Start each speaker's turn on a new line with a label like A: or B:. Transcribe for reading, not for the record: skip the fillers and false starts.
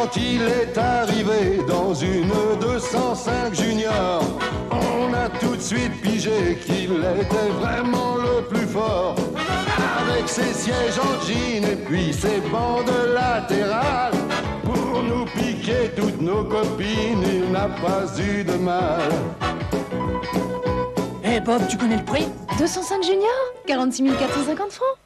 A: quand il est arrivé dans une 205 Junior, on a tout de suite pigé qu'il était vraiment le plus fort. Avec ses sièges en jean et puis ses bandes latérales, pour nous piquer toutes nos copines, il n'a pas eu de mal.
B: Eh Bob, tu connais le prix?
C: 205 Junior, 46 450 francs.